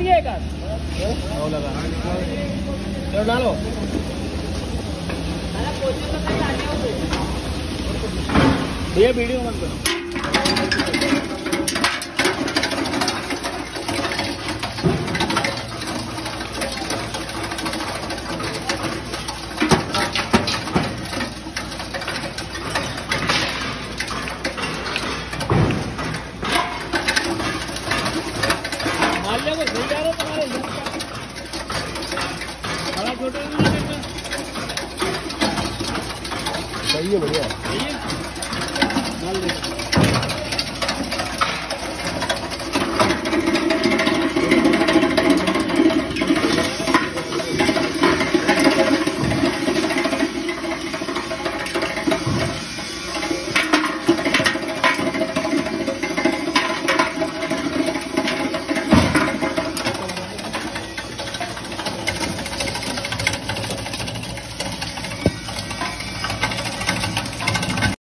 दिया एक आध लगा चलो डालो। भैया वीडियो मत करो। माल्या को सही जा रहा तुम्हारे बड़ा छोटा नहीं है। सही है, बढ़िया।